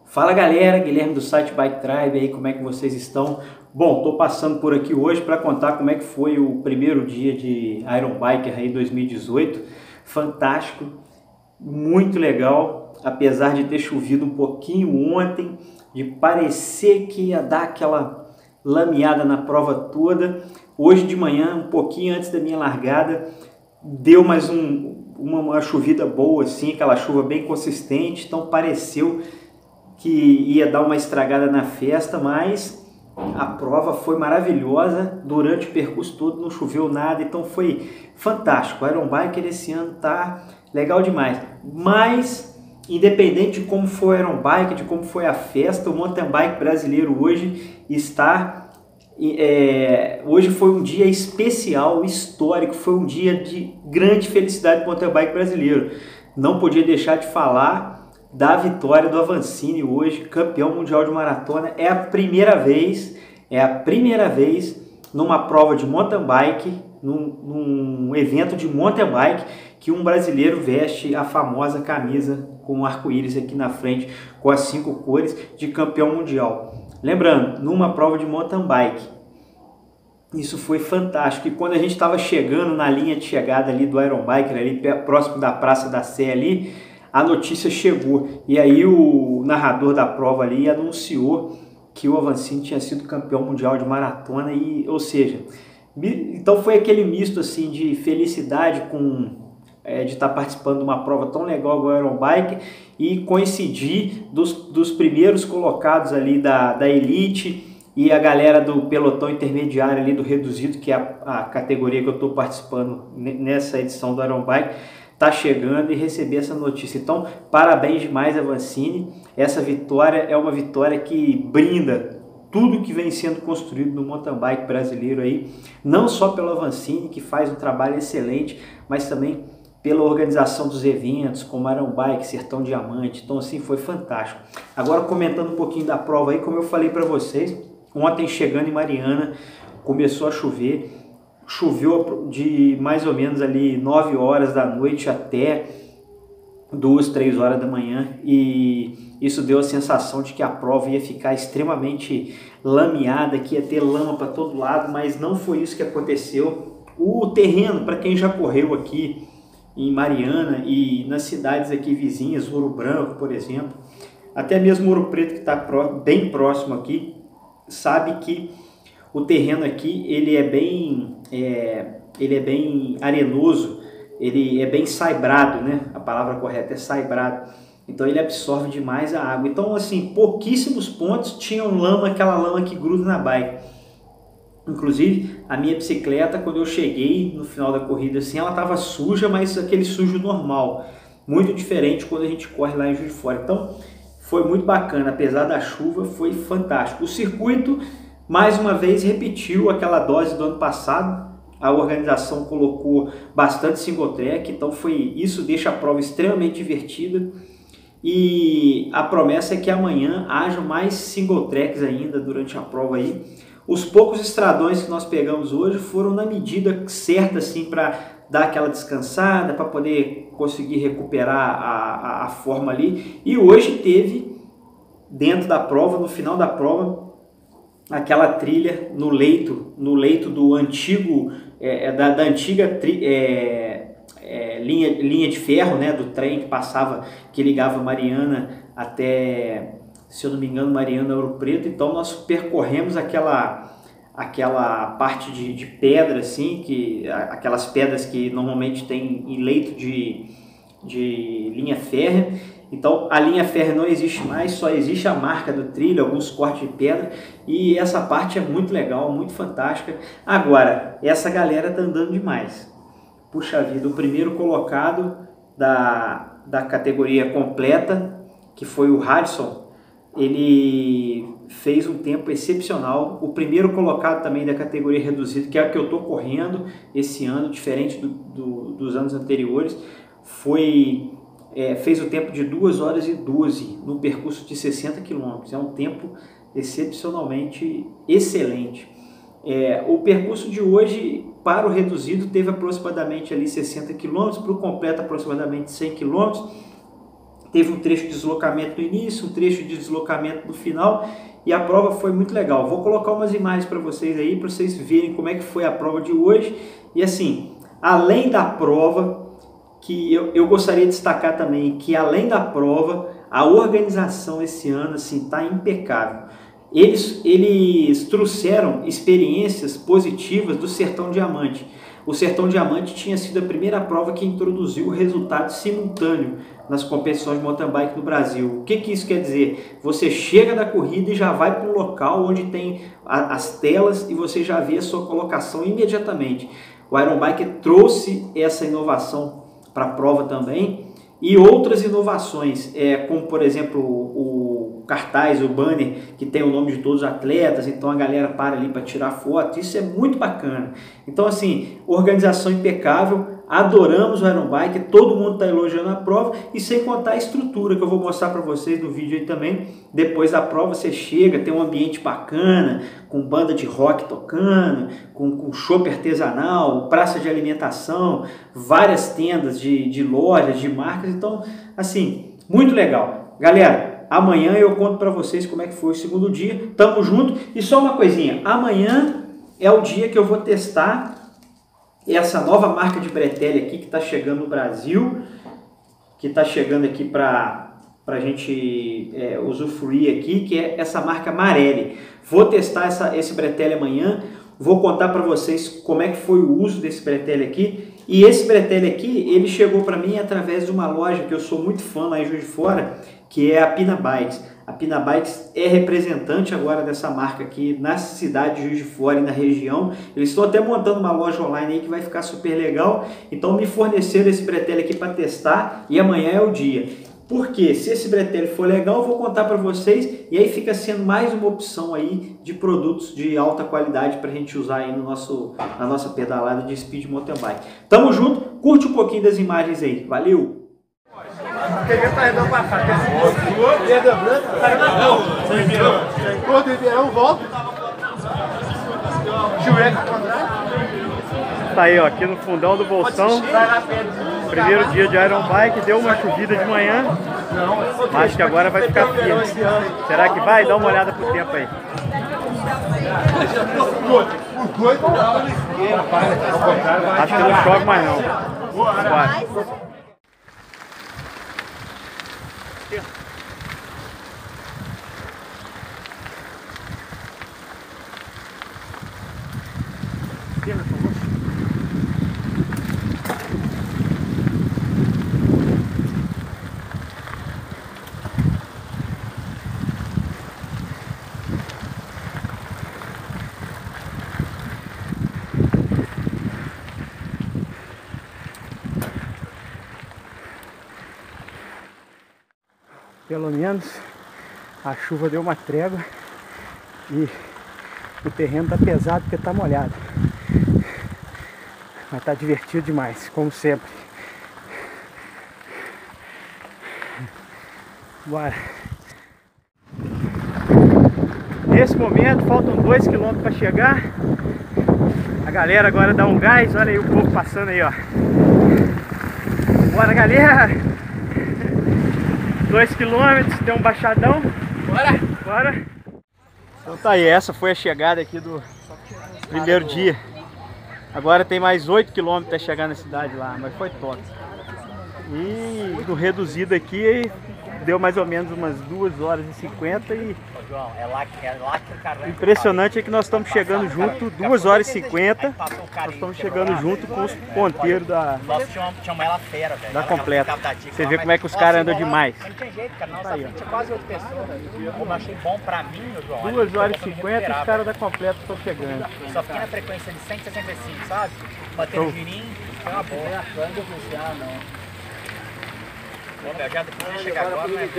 Fala galera, Guilherme do site Bike Tribe aí, como é que vocês estão? Bom, estou passando por aqui hoje para contar como é que foi o primeiro dia de Iron Biker aí 2018. Fantástico, muito legal, apesar de ter chovido um pouquinho ontem, de parecer que ia dar aquela lameada na prova toda. Hoje de manhã, um pouquinho antes da minha largada, deu mais uma chovida boa assim, aquela chuva bem consistente, então pareceu que ia dar uma estragada na festa, mas a prova foi maravilhosa, durante o percurso todo não choveu nada, então foi fantástico. O Iron Biker esse ano tá legal demais, mas independente de como foi o Iron Bike, de como foi a festa, o mountain bike brasileiro hoje está... hoje foi um dia especial, histórico, foi um dia de grande felicidade para o mountain bike brasileiro. Não podia deixar de falar da vitória do Avancini hoje, campeão mundial de maratona. É a primeira vez numa prova de mountain bike, num evento de mountain bike, que um brasileiro veste a famosa camisa com um arco-íris aqui na frente, com as 5 cores de campeão mundial. Lembrando, numa prova de mountain bike. Isso foi fantástico. E quando a gente estava chegando na linha de chegada ali do Iron Biker, ali próximo da Praça da Sé ali, a notícia chegou. E aí o narrador da prova ali anunciou que o Avancini tinha sido campeão mundial de maratona. E, ou seja, então foi aquele misto assim de felicidade de estar participando de uma prova tão legal como o Iron Bike e coincidir dos primeiros colocados ali da elite e a galera do pelotão intermediário ali do reduzido, que é a categoria que eu estou participando nessa edição do Iron Bike, tá chegando, e receber essa notícia. Então, parabéns demais, Avancini. Essa vitória é uma vitória que brinda tudo que vem sendo construído no mountain bike brasileiro aí, não só pelo Avancini, que faz um trabalho excelente, mas também pela organização dos eventos, como Iron Bike, Sertão Diamante. Então, assim, foi fantástico. Agora, comentando um pouquinho da prova aí, como eu falei para vocês, ontem chegando em Mariana, começou a chover. Choveu de mais ou menos ali 9 horas da noite até 2, 3 horas da manhã, e isso deu a sensação de que a prova ia ficar extremamente lameada, que ia ter lama para todo lado, mas não foi isso que aconteceu. O terreno, para quem já correu aqui em Mariana e nas cidades aqui vizinhas, Ouro Branco, por exemplo, até mesmo Ouro Preto, que está bem próximo aqui, sabe que o terreno aqui ele é bem arenoso, ele é bem saibrado, né? A palavra correta é saibrado. Então ele absorve demais a água. Então, assim, pouquíssimos pontos tinham lama, aquela lama que gruda na bike. Inclusive, a minha bicicleta, quando eu cheguei no final da corrida, assim, ela estava suja, mas aquele sujo normal. Muito diferente quando a gente corre lá em Juiz de Fora. Então, foi muito bacana. Apesar da chuva, foi fantástico. O circuito, mais uma vez, repetiu aquela dose do ano passado. A organização colocou bastante single track, então isso deixa a prova extremamente divertida. E a promessa é que amanhã haja mais single tracks ainda durante a prova aí. Os poucos estradões que nós pegamos hoje foram na medida certa, assim, para dar aquela descansada, para poder conseguir recuperar a forma ali. E hoje teve, dentro da prova, no final da prova, aquela trilha no leito do antigo, da antiga linha de ferro, né, do trem que passava, que ligava Mariana até, se eu não me engano, Mariana Ouro Preto. Então nós percorremos aquela parte de pedra, assim, aquelas pedras que normalmente tem em leito de linha férrea. Então a linha férrea não existe mais, só existe a marca do trilho, alguns cortes de pedra, e essa parte é muito legal, muito fantástica. Agora, essa galera tá andando demais. Puxa vida, o primeiro colocado da categoria completa, que foi o Hudson, ele fez um tempo excepcional. O primeiro colocado também da categoria reduzida, que é a que eu estou correndo esse ano, diferente dos anos anteriores, fez o tempo de 2 horas e 12 no percurso de 60 km. É um tempo excepcionalmente excelente. O percurso de hoje para o reduzido teve aproximadamente ali 60 km, para o completo aproximadamente 100 km. teve um trecho de deslocamento no início, um trecho de deslocamento no final, e a prova foi muito legal. Vou colocar umas imagens para vocês aí, para vocês verem como é que foi a prova de hoje. E assim, além da prova, que eu gostaria de destacar também, que além da prova, a organização esse ano assim está impecável. Eles trouxeram experiências positivas do Sertão Diamante. O Sertão Diamante tinha sido a primeira prova que introduziu o resultado simultâneo nas competições de mountain bike no Brasil. O que isso quer dizer? Você chega da corrida e já vai para um local onde tem as telas e você já vê a sua colocação imediatamente. O Iron Bike trouxe essa inovação para a prova também, e outras inovações, como por exemplo o cartaz, o banner que tem o nome de todos os atletas, então a galera para ali para tirar foto. Isso é muito bacana. Então assim, organização impecável, adoramos o Iron Bike, todo mundo está elogiando a prova, e sem contar a estrutura que eu vou mostrar para vocês no vídeo aí também. Depois da prova você chega, tem um ambiente bacana, com banda de rock tocando, com chopp artesanal, praça de alimentação, várias tendas de lojas, de marcas. Então assim, muito legal. Galera, amanhã eu conto para vocês como é que foi o segundo dia. Tamo junto. E só uma coisinha, amanhã é o dia que eu vou testar essa nova marca de bretelle aqui que está chegando no Brasil, que está chegando aqui para a gente usufruir aqui, que é essa marca Marelli. Vou testar esse bretelle amanhã, vou contar para vocês como é que foi o uso desse bretelle aqui. E esse bretelle aqui, ele chegou para mim através de uma loja que eu sou muito fã lá em Juiz de Fora, que é a Pina Bikes. A Pina Bikes é representante agora dessa marca aqui na cidade de Juiz de Fora e na região. Eles estão até montando uma loja online aí que vai ficar super legal. Então me forneceram esse bretelle aqui para testar e amanhã é o dia. Porque se esse bretelle for legal, eu vou contar para vocês, e aí fica sendo mais uma opção aí de produtos de alta qualidade para a gente usar aí na nossa pedalada de speed mountain bike. Tamo junto, curte um pouquinho das imagens aí, valeu! Tá aí, ó, aqui no fundão do Bolsão. Primeiro dia de Iron Bike, deu uma chovida de manhã, mas acho que agora vai ficar firme. Será que vai? Dá uma olhada pro tempo aí. Acho que não chove mais não. Vai. Pelo menos a chuva deu uma trégua e o terreno tá pesado porque tá molhado. Mas tá divertido demais, como sempre. Bora! Nesse momento faltam 2 km para chegar. A galera agora dá um gás, olha aí o povo passando aí, ó. Bora, galera! 2 km, tem um baixadão. Bora! Bora! Então tá aí, essa foi a chegada aqui do primeiro dia. Agora tem mais 8 km até chegar na cidade lá, mas foi top. E no reduzido aqui deu mais ou menos umas 2h50 e... João, é lá que o carro... Impressionante é que nós estamos chegando junto, 2h50, nós estamos chegando junto com os ponteiros da... Nós chamamos ela fera, velho. Da completa. Você vê como é que os caras andam demais. Não tem jeito, cara. Nossa, tinha quase 8 pessoas. Como eu achei bom pra mim, João. 2h50 os caras da completa estão chegando. Só fiquei na frequência de 165, sabe? Batendo o girinho, foi uma boa. Não. Já depois de chegar agora, né,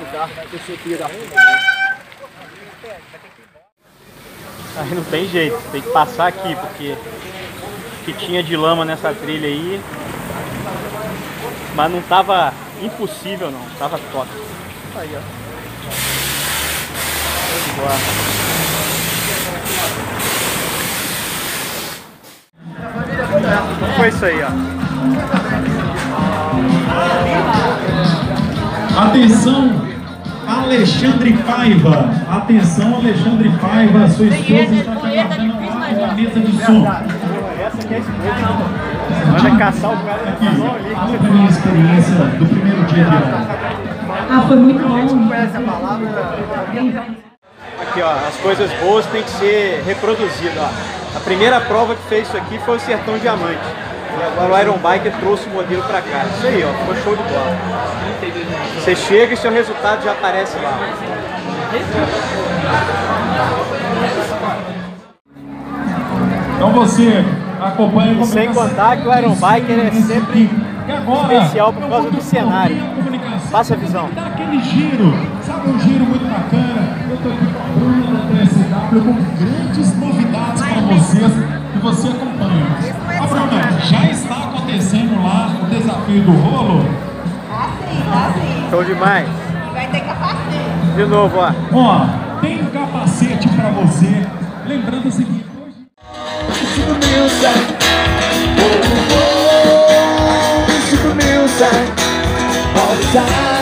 aí não tem jeito, tem que passar aqui, porque o que tinha de lama nessa trilha aí, mas não tava impossível não, tava top. Aí, ó. Foi isso aí, ó. Atenção, Alexandre Paiva. Atenção, Alexandre Paiva. Sua esposa está trabalhando lá na mesa de som. Essa aqui é a esposa. Manda caçar o cara aqui. Fala pra minha experiência do primeiro dia de aula. Foi muito bom. Aqui, ó, as coisas boas têm que ser reproduzidas, ó. A primeira prova que fez isso aqui foi o Sertão Diamante. E agora o Iron Biker trouxe o modelo pra cá. Isso aí, ó, ficou show de bola. Você chega e seu resultado já aparece lá. Então você acompanha o Sem contar que o Iron Biker é sempre especial por causa do cenário. Passa a visão. Dá aquele giro, sabe, um giro muito bacana. Eu tô aqui com a Bruna da TSW com grandes novidades para vocês e você acompanha. A Bruna, já está acontecendo lá o desafio do rolo? Tá sim. Show demais. Vai ter capacete. De novo, ó. Ó, tem um capacete para você. Lembrando o seguinte, hoje... All the time.